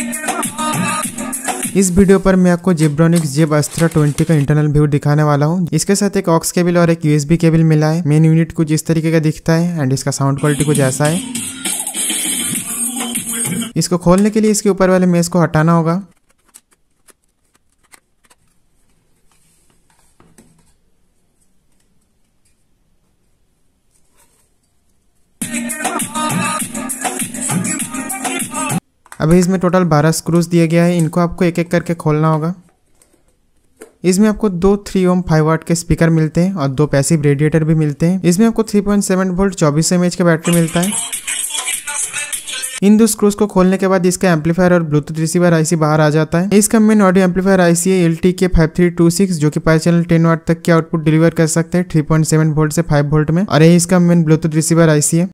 इस वीडियो पर मैं आपको जेब्रॉनिक्स जेब अस्त्रा 20 का इंटरनल व्यू दिखाने वाला हूँ। इसके साथ एक ऑक्स केबल और एक यूएसबी केबल मिला है। मेन यूनिट कुछ इस तरीके का दिखता है एंड इसका साउंड क्वालिटी कुछ ऐसा है। इसको खोलने के लिए इसके ऊपर वाले मेश को हटाना होगा। अभी इसमें टोटल 12 स्क्रूज दिए गया है। इनको आपको एक एक करके खोलना होगा। इसमें आपको दो 3 ओम 5 वाट के स्पीकर मिलते हैं और दो पैसिव रेडिएटर भी मिलते हैं। इसमें आपको 3.7 वोल्ट 24 mAh का बैटरी मिलता है। इन दो स्क्रूज को खोलने के बाद इसका एम्पलीफायर और ब्लूटूथ रिसीवर आईसी बाहर आ जाता है। इसका मेन ऑडियो एम्पलीफायर आईसी है LTK5326 जो कि पर चैनल 10 वाट तक के आउटपुट डिलीवर कर सकते हैं 3.7 वोल्ट से 5 वोल्ट में, और यही इसका मेन ब्लूटूथ रिसीवर आईसी है।